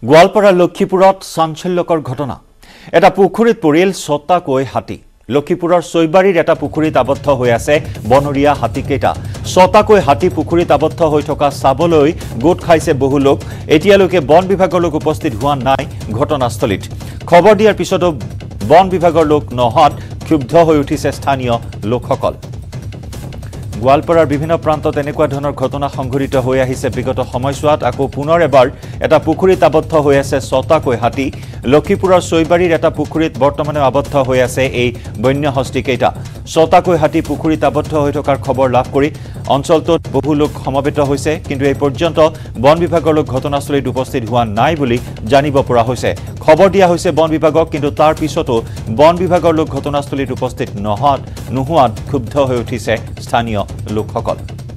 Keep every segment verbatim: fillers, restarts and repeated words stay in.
গোৱালপাৰা লক্ষীপুৰত চাঞ্চল্যকৰ ঘটনা এটা পুখুৰীত পৰিল ছটাকৈ হাতী লক্ষীপুৰৰ সৈবাৰীৰ এটা পুখুৰীত আবদ্ধ হৈ আছে বনৰীয়া হাতীকেইটা ছটাকৈ হাতী পুখুৰীত আবদ্ধ হৈ থকা চাবলৈ গোট খাইছে বহু লোক এতিয়ালৈকে বন বিভাগৰ লোক উপস্থিত হোৱা নাই ঘটনাস্থলীত খবৰ দিয়াৰ পিছতো বন বিভাগৰ লোক নহাত ক্ষুব্ধ হৈ উঠিছে স্থানীয় লোকসকল গোৱালপাৰাৰ বিভিন্ন প্ৰান্তত এনেকুৱা ধৰণৰ ঘটনা সংঘটিত হৈ আহিছে বিগত সময়ছোৱাত আকৌ পুনৰ এবাৰ এটা পুখুৰীত আবদ্ধ হৈ আছে ছটাকৈ হাতী লক্ষীপুৰৰ সৈবাৰীৰ এটা পুখুৰীত বৰ্তমানে আবদ্ধ হৈ আছে এই বন্য হস্তীকেইটা ছটাকৈ হাতী পুখুৰীত আবদ্ধ হৈ থকাৰ খবৰ লাভ কৰি অঞ্চলটোত বহু লোক সমবেত হৈছে কিন্তু এই পৰ্যন্ত বন বিভাগৰ লোক ঘটনাস্থলীত উপস্থিত হোৱা নাই বুলি জানিব পৰা হৈছে খবৰ দিয়া হৈছে বন বিভাগক কিন্তু তাৰ পিছতো বন বিভাগৰ লোক ঘটনাস্থলীত উপস্থিত নহত নোহোৱাত ক্ষুব্ধ হৈ উঠিছে স্থানীয় লোকসকল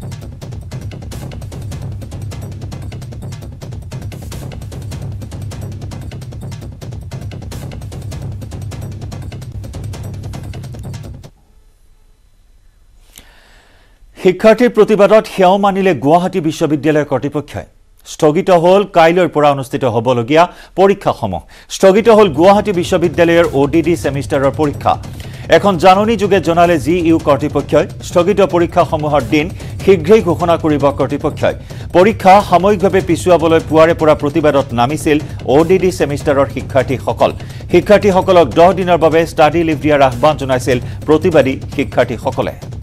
শিক্ষাৰ্থীৰ প্ৰতিবাদত হেও মানিলে গুৱাহাটী বিশ্ববিদ্যালয় কৰ্তৃপক্ষই স্থগিত হল কাইলৈৰ পৰা অনুষ্ঠিত হ'বলগীয়া পৰীক্ষাসমূহ স্থগিত হল গুৱাহাটী বিশ্ববিদ্যালয়ৰ ওডিডি সেমিষ্টাৰৰ পৰীক্ষা এখন জাননী যোগে জনালে জি ইউ কৰ্তৃপক্ষই স্থগিত পৰীক্ষাসমূহৰ দিন শীঘ্ৰেই ঘোষণা কৰিব কৰ্তৃপক্ষই পৰীক্ষা সাময়িকভাৱে পিছুৱাবলৈ পুৱাৰে পৰা প্ৰতিবাদত নামিছিল ওডিডি সেমিষ্টাৰৰ শিক্ষাৰ্থীসকল শিক্ষাৰ্থীসকলক দহ দিনৰ বাবে ষ্টাডি লিভ দিয়াৰ আহ্বান জনাইছিল প্ৰতিবাদী শিক্ষাৰ্থীসকলে